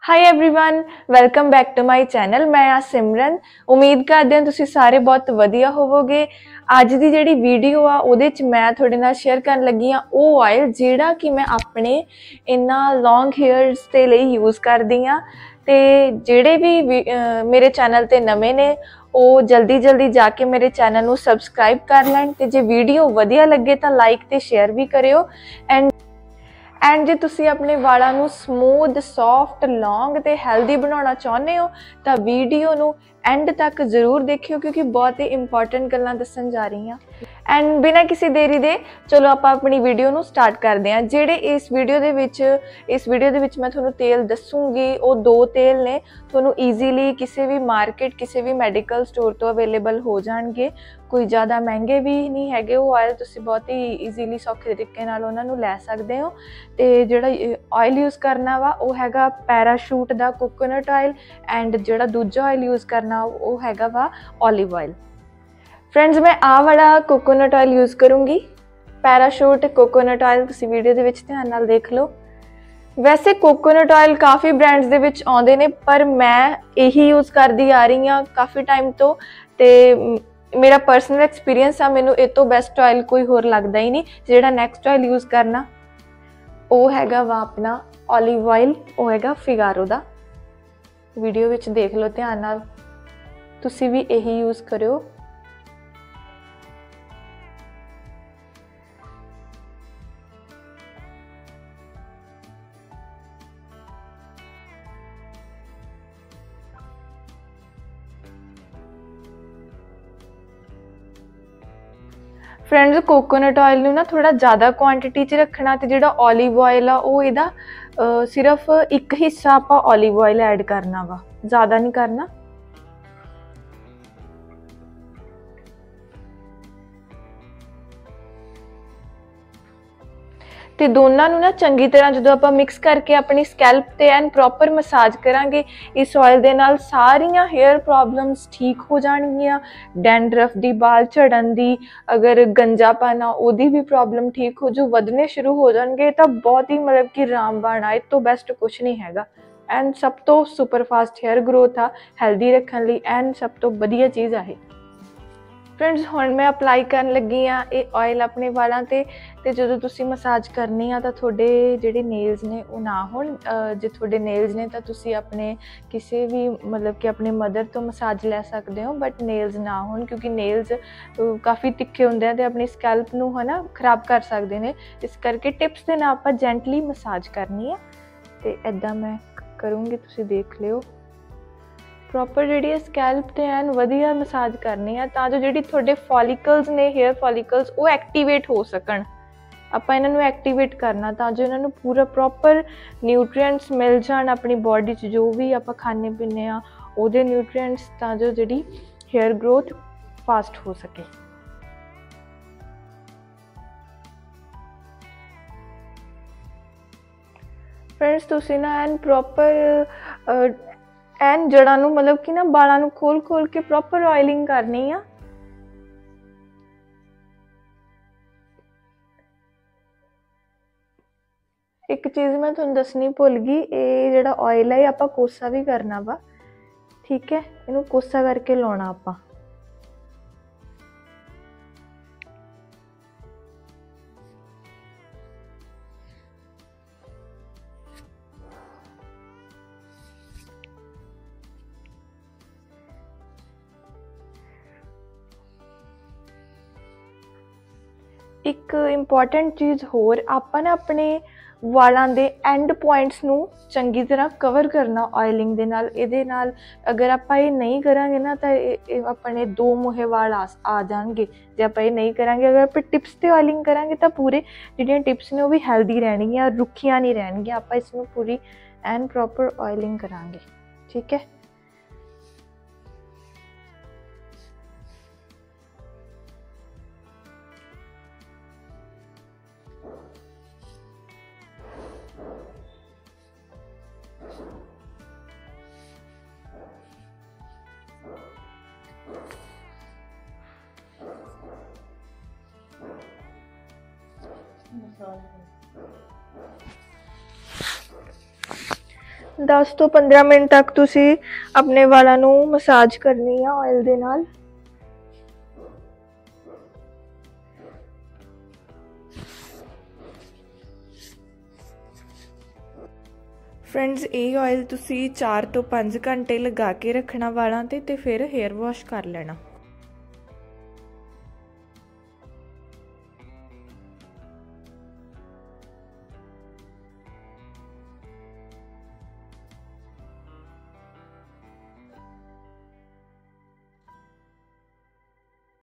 Hi everyone, welcome back to my channel. मैं आ सिमरन। उम्मीद करते हैं तुसी सारे बहुत वधिया होवोगे। अज की जिहड़ी वीडियो आ उहदे च मैं तुहाडे नाल शेयर करन लगी हाँ वो ऑयल जिहड़ा कि मैं अपने इन्ना लॉन्ग हेयर्स दे लई यूज़ करदी हाँ। ते जिहड़े भी मेरे चैनल ते नवे ने वो जल्दी जाके मेरे चैनल नूं सबसक्राइब कर लैण ते जे वीडियो वधिया लगे तो लाइक ते शेयर भी करियो। एंड जे तुसी अपने वालों नूं समूथ सॉफ्ट लॉन्ग ते हेल्दी बनाना चाहुंदे हो तो वीडियो नूं एंड तक जरूर देखियो क्योंकि बहुत ही इंपॉर्टेंट गल्लां दस्सण जा रही हैं। एंड बिना किसी देरी दे चलो आप अपनी वीडियो नूं स्टार्ट करते हैं। जिहड़े इस वीडियो दे विच मैं तुहानूं तेल दसूँगी वो दो तेल ने, तुहानूं ईजीली किसी भी मार्केट किसी भी मैडिकल स्टोर तो अवेलेबल हो जाएंगे। कोई ज़्यादा महंगे भी नहीं है। वो ऑयल तुसी बहुत ही ईजीली सौखे तरीके नाल उन्हां नूं लै सकदे हो। ते जिहड़ा ऑयल यूज़ करना वा वो हैगा पैराशूट दा कोकोनट ऑयल एंड जिहड़ा दूजा ऑयल यूज़ करना वो हैगा वा ऑलिव ऑयल। फ्रेंड्स मैं आ वाला कोकोनट ऑयल यूज़ करूँगी, पैराशूट कोकोनट ऑयल। तुसी वीडियो दे विच ध्यान नाल देख लो। वैसे कोकोनट ऑयल काफ़ी ब्रांड्स दे विच आउंदे ने पर मैं यही यूज़ करदी आ रही हाँ काफ़ी टाइम तो। ते मेरा पर्सनल एक्सपीरियंस आ, मैनू इस तो बेस्ट ऑयल कोई होर लगता ही नहीं। जिहड़ा नैक्सट ऑयल यूज़ करना वो हैगा वा अपना ऑलिव ऑयल, वो हैगा फिगारो दा। वीडियो विच देख लो ध्यान नाल, तुसी भी यही यूज़ करियो। फ्रेंड्स कोकोनट ऑयल नूं ना थोड़ा ज़्यादा क्वांटिटी च रखना ते जिहड़ा ऑलिव ऑयल आ वो इहदा सिर्फ एक हिस्सा आपां ऑलिव ऑयल ऐड करना वा, ज़्यादा नहीं करना। ते दोनों नूं ना चंगी तरह जो आप मिक्स करके अपनी स्कैल्प ते एंड प्रॉपर मसाज करांगे इस ऑयल दे नाल सारियां हेयर प्रॉब्लम्स ठीक हो जाणगियां। डैंड्रफ दी, बाल झड़न दी, अगर गंजापन आ ओदी भी प्रॉब्लम ठीक हो जो वधने शुरू हो जाएंगे तो बहुत ही मतलब कि रामबाण आ। तो बेस्ट कुछ नहीं हैगा एंड सब तो सुपर फास्ट हेयर ग्रोथ आ हैल्दी रखने लई एंड सब तो वधिया चीज़ है। फ्रेंड्स हुण मैं अप्लाई करन लगी हाँ ये ऑयल अपने वालों ते जो तुसी मसाज करनी आ तो थोड़े जिहड़े नेल्स ने वो ना होण। जे थोड़े नेल्स ने तो तुसी अपने किसी भी मतलब कि अपने मदर तो मसाज लै सकते हो बट नेल्स ना होण क्योंकि नेल्स काफ़ी तिखे होंदे ते अपनी स्कैल्प नूं है ना खराब कर सकते हैं। इस करके टिप्स दे नाल आपां जेंटली मसाज करनी है ते इदां मैं करूँगी, तुसी देख लियो। प्रॉपर जी स्कैल्प ते एन वधिया मसाज करनी है तो जो थोड़े फॉलीकल्स ने हेयर फॉलीकल्स वो एक्टिवेट हो सकन। आपां इन्हां नूं एक्टिवेट करना तो जो इन्हां नूं पूरा प्रॉपर न्यूट्रिएंट्स मिल जाण अपनी बॉडी च जो भी आपां खाने पीने आ उहदे न्यूट्रिएंट्स तो जो जिहड़ी हेयर ग्रोथ फास्ट हो सके। फ्रेंड्स तुसी ना एन प्रॉपर एंड जड़ा नूं मतलब कि ना बालों नूं खोल के प्रॉपर ऑयलिंग करनी आ। एक चीज़ मैं तुहानूं दसनी भुल गई, ये जिहड़ा ऑयल है आपां कोसा भी करना वा, ठीक है। इनू कोसा करके लाउणा आपां। एक इंपॉर्टेंट चीज़ होर आपां ना अपने वालों के एंड पॉइंट्स नूं चंगी तरह कवर करना ऑयलिंग दे नाल। इहदे नाल अगर आपां ये नहीं करांगे ना तो अपने दो मुहे वाल आ जाएंगे जे आपां ये नहीं करांगे। अगर आप टिप्स ते ऑयलिंग करांगे तो पूरे जिहड़ियां टिप्स ने वो भी हैल्दी रहणगियां, रुखियां नहीं रहणगियां। आपां इसनूं पूरी एंड प्रॉपर ऑयलिंग करांगे, ठीक है। 10 ਤੋਂ 15 ਮਿੰਟ ਤੱਕ ਤੁਸੀਂ ਆਪਣੇ ਵਾਲਾਂ ਨੂੰ ਮਸਾਜ ਕਰਨੀ ਆ ਆਇਲ ਦੇ ਨਾਲ। फ्रेंड्स ये ऑयल तुसी 4 ਤੋਂ 5 घंटे लगा के रखना वालों ते फिर हेयर वॉश कर लेना।